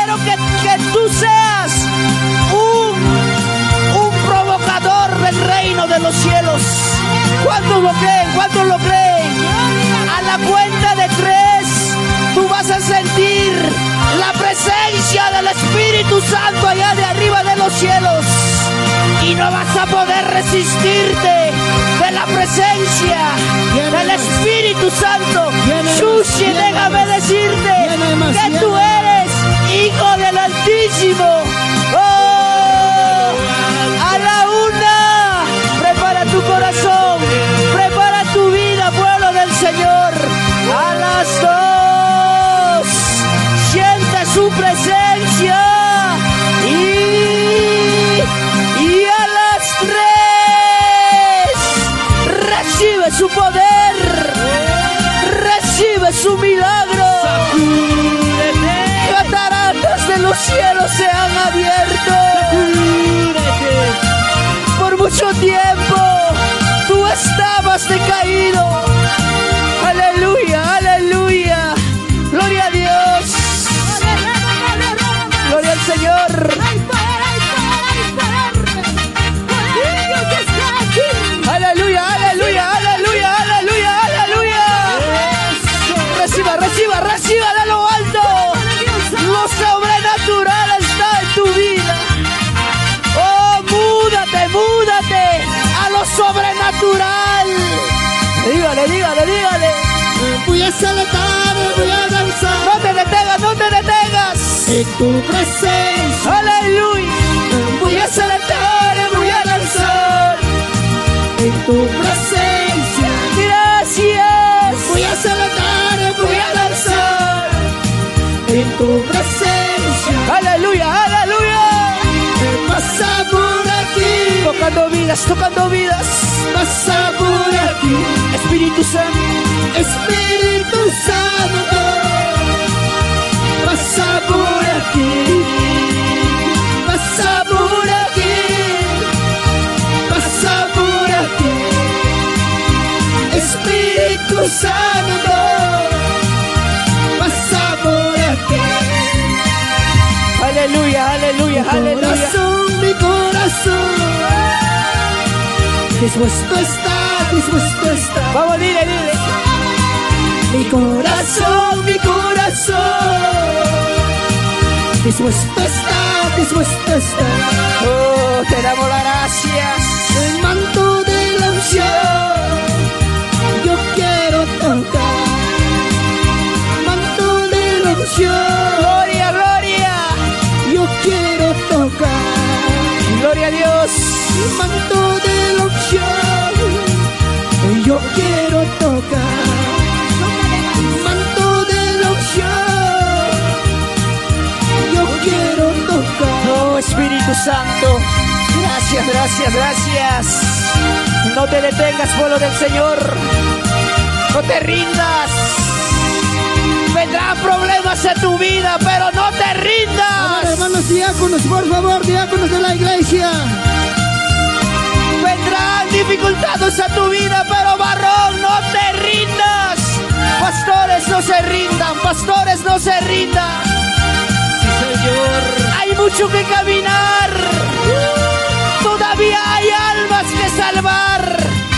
quiero que tú seas un provocador del reino de los cielos. ¿Cuántos lo creen? ¿Cuántos lo creen? A la cuenta de 3, tú vas a sentir la presencia del Espíritu Santo allá de arriba de los cielos. Y no vas a poder resistirte de la presencia del Espíritu Santo. Sushi, déjame decirte que tú eres hijo del Altísimo. ¡Oh! A la 1, prepara tu corazón, prepara tu vida, pueblo del Señor. A las 2, siente su presencia. Y a las 3, recibe su poder, recibe su milagro. Cataratas de los cielos se han abierto. Por mucho tiempo tú estabas decaído. Aleluya, aleluya. Gloria a Dios. Gloria al Señor. Aleluya, aleluya, aleluya, aleluya, aleluya. Reciba, reciba, reciba de lo alto. Lo sobrenatural está en tu vida. Oh, múdate, múdate a lo sobrenatural. Dígale, dígale, dígale. Voy a saltar, voy a danzar. No te detengas, no te detengas. En tu presencia. Aleluya. Voy a saltar, voy a danzar. En tu presencia. Gracias. Voy a saltar, voy a danzar. En tu presencia. Aleluya, aleluya. Pasa por aquí. Tocando vidas, tocando vidas. Pasa por aquí. Espíritu Santo. Espíritu Santo. Pasa por aquí. Pasa por aquí. Pasa por aquí. Espíritu Santo. Pasa por aquí. Aleluya, aleluya, aleluya. Mi corazón. Dispuesto está, dispuesto está. Vamos, dile, dile. Mi corazón, mi corazón. Dispuesto está, dispuesto está. Oh, te damos las gracias. El manto de la unción. Yo quiero tocar. Manto de la unción. Gloria, gloria. Yo quiero tocar. Gloria a Dios. Manto de la unción. Yo quiero tocar. Manto de la unción. Yo quiero tocar. Oh, Espíritu Santo. Gracias, gracias, gracias. No te detengas, pueblo del Señor. No te rindas. Vendrán problemas en tu vida, pero no te rindas. Hermanos diáconos, por favor, diáconos de la iglesia. Vendrán dificultades a tu vida, pero varón, no te rindas. Pastores, no se rindan. Pastores, no se rindan. Sí, Señor. Hay mucho que caminar. Todavía hay almas que salvar.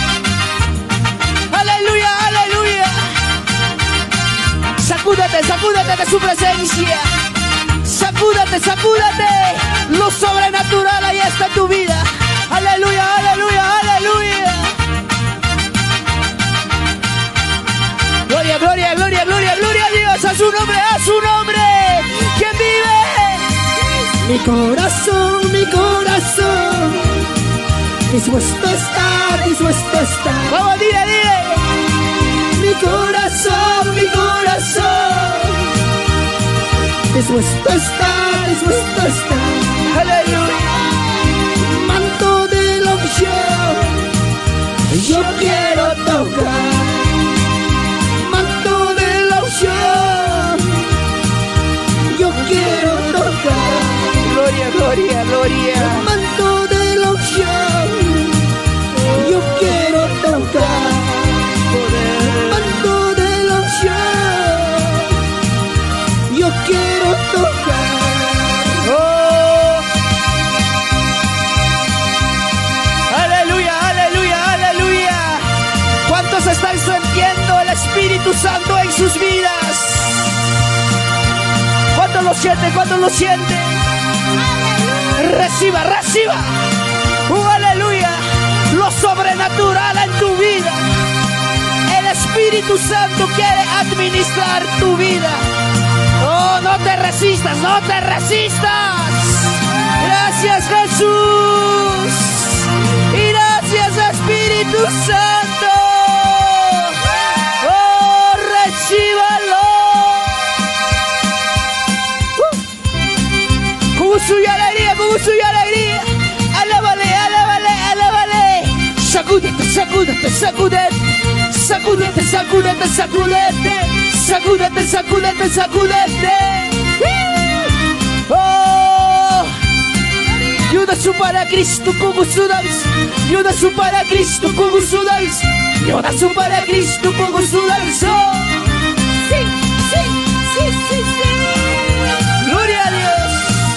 Aleluya, aleluya. Sacúdate, sacúdate de su presencia. Sacúdate, sacúdate. Lo sobrenatural ahí está en tu vida. Aleluya, aleluya, aleluya. Gloria, gloria, gloria, gloria, gloria a Dios. A su nombre, a su nombre. ¿Quién vive? Mi corazón, mi corazón. Dispuesto está, dispuesto está. Vamos, dile, dile. Mi corazón, mi corazón. Dispuesto está, dispuesto está. Aleluya. Manto de la unción. Yo quiero tocar. Manto de la unción. Yo quiero tocar. Gloria, gloria, gloria. Manto de la unción. Yo quiero tocar. Manto de la unción. Yo quiero tocar. Espíritu Santo en sus vidas. ¿Cuánto lo siente? ¿Cuánto lo siente? Reciba, reciba. Aleluya. Lo sobrenatural en tu vida. El Espíritu Santo quiere administrar tu vida. Oh, no te resistas, no te resistas. Gracias, Jesús. Y gracias, Espíritu Santo. Oh, recíbalo. Con gozo y alegría, con gozo y alegría. Alábale, alábale, alábale. Sacúdete, sacúdete, sacúdete. Sacúdete, sacúdete, sacúdete. Sacúdete, sacúdete, sacúdete. Oh, Yudasu para Cristo, Kugusudalis. Yudasu para Cristo, Kugusudalis. Yudasu para Cristo, Kugusudalis. Sí, sí, sí, sí, sí. Gloria a Dios.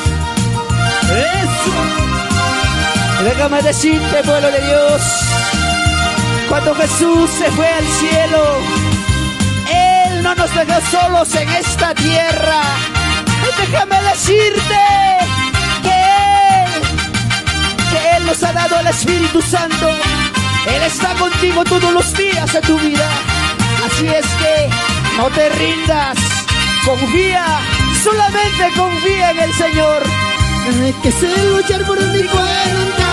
Eso. Déjame decirte, pueblo de Dios, cuando Jesús se fue al cielo, Él no nos dejó solos en esta tierra. Déjame decirte que Él nos ha dado el Espíritu Santo. Él está contigo todos los días de tu vida. Así es que no te rindas, confía, solamente confía en el Señor. Hay que sé luchar por mi cuenta,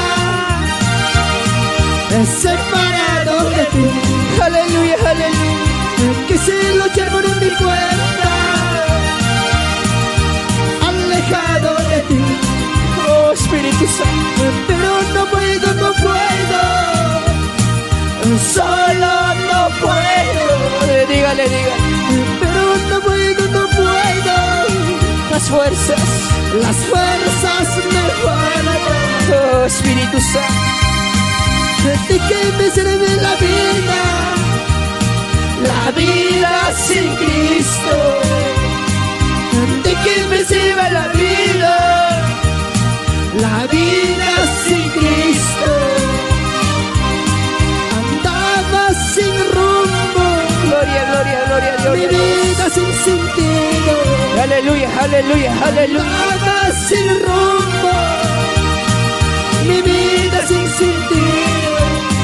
separado de ti. Aleluya, aleluya. Hay que sé luchar por mi cuenta, alejado de ti. Oh, Espíritu Santo. Pero no puedo, no puedo, solo no puedo. Dígale, dígale. Pero no puedo, no puedo. Las fuerzas me faltan. Oh, Espíritu Santo. ¿De qué me sirve la vida sin Cristo? ¿De qué me sirve la vida sin Cristo? Andaba sin rumbo, Gloria, gloria, gloria, gloria. mi vida sin sentido. Aleluya, aleluya, aleluya. Andaba sin rumbo, mi vida sin sentido.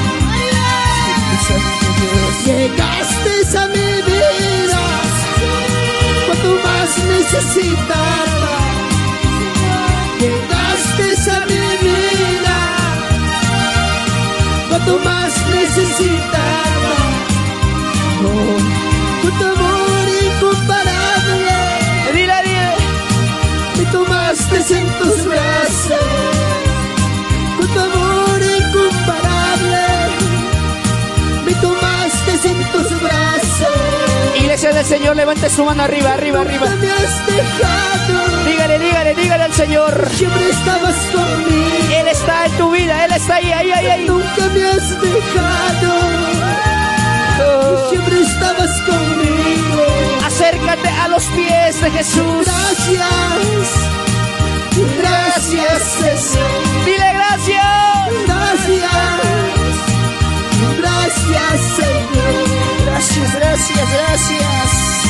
Llegaste a mi vida cuando más necesitaba. Llegaste a mi vida cuando más necesitaba. Oh, con tu amor incomparable, Dile, dile. me tomaste en tus brazos. Con tu amor incomparable, me tomaste en tus brazos. Iglesia del Señor, levante su mano arriba, arriba, arriba. Nunca me has dejado, Dígale, dígale, dígale al Señor. siempre estabas conmigo. Él está en tu vida, Él está ahí, ahí, ahí, ahí. Nunca me has dejado, Oh. siempre estabas conmigo. Acércate a los pies de Jesús. Gracias, gracias Señor. Dile gracias. Gracias, gracias Señor. Gracias, gracias, gracias.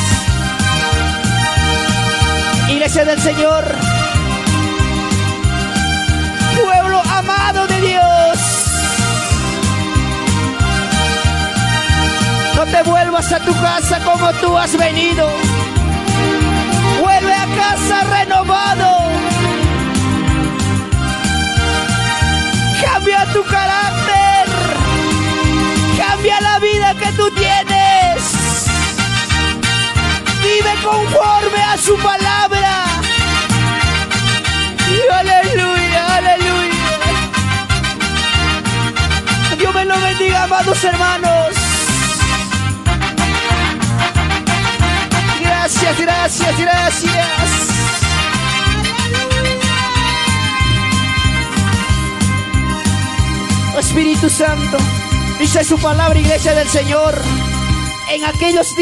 Iglesia del Señor, pueblo amado de Dios, no te vuelvas a tu casa como tú has venido. Vuelve a casa renovado. Cambia tu carácter. Cambia la vida que tú tienes. Vive conforme a su palabra. Y aleluya, aleluya. Dios me lo bendiga, amados hermanos. Gracias, gracias, gracias. Oh, Espíritu Santo, dice su palabra, Iglesia del Señor, en aquellos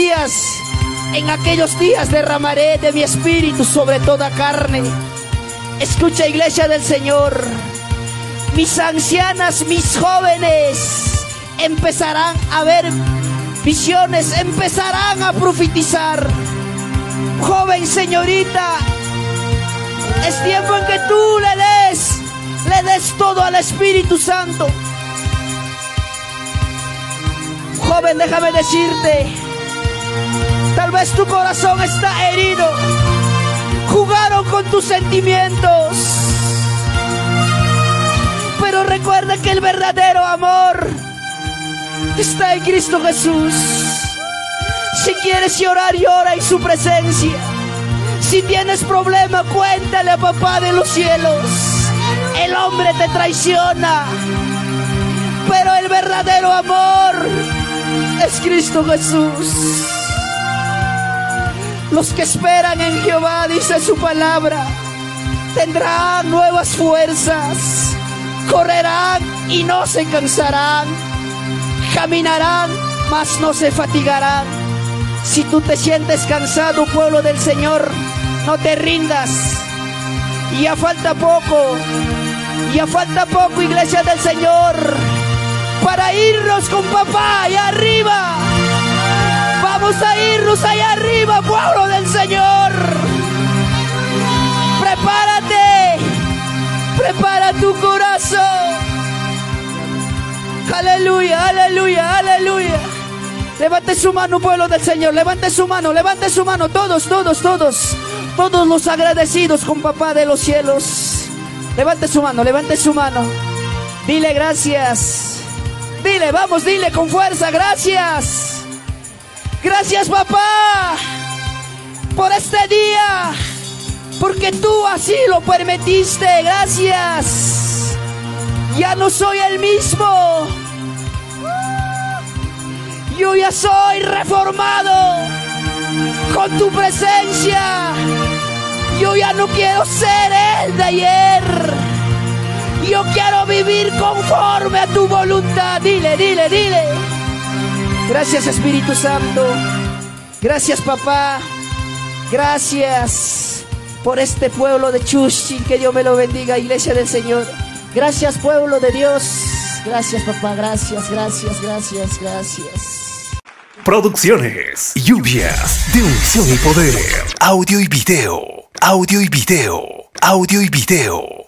días derramaré de mi espíritu sobre toda carne. Escucha, Iglesia del Señor, mis ancianas, mis jóvenes empezarán a ver visiones, empezarán a profetizar. Joven, señorita, es tiempo en que tú le des todo al Espíritu Santo. Joven, déjame decirte, tal vez tu corazón está herido. Jugaron con tus sentimientos. Pero recuerda que el verdadero amor está en Cristo Jesús. Si quieres llorar, llora en su presencia. Si tienes problema, cuéntale a Papá de los cielos. El hombre te traiciona, pero el verdadero amor es Cristo Jesús. Los que esperan en Jehová, dice su palabra, tendrán nuevas fuerzas, correrán y no se cansarán, caminarán, mas no se fatigarán. Si tú te sientes cansado, pueblo del Señor, no te rindas. Ya falta poco, iglesia del Señor, para irnos con Papá allá arriba. Vamos a irnos allá arriba, pueblo del Señor. Prepárate, prepara tu corazón. Aleluya, aleluya, aleluya. Levante su mano, pueblo del Señor, levante su mano, todos, todos los agradecidos con Papá de los cielos. Levante su mano, dile gracias, dile, vamos, dile con fuerza, gracias. Gracias, Papá, por este día, porque tú así lo permitiste. Gracias. Ya no soy el mismo. Yo ya soy reformado con tu presencia. Yo ya no quiero ser el de ayer. Yo quiero vivir conforme a tu voluntad. Dile, dile, dile. Gracias, Espíritu Santo. Gracias, Papá. Gracias por este pueblo de Chushchin. Que Dios me lo bendiga, iglesia del Señor. Gracias, pueblo de Dios. Gracias, Papá. Gracias, gracias, gracias, gracias. Producciones Lluvias de Unción y Poder. Audio y video. Audio y video. Audio y video.